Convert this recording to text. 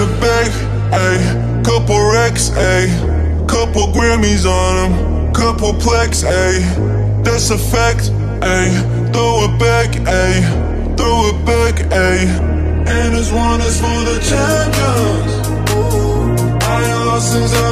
it back, ayy. Couple racks, ayy. Couple Grammys on them, couple plex, ayy. That's a fact, ayy. Throw it back, ayy. Throw it back, ayy. And this one is for the champions. I ain't lost since I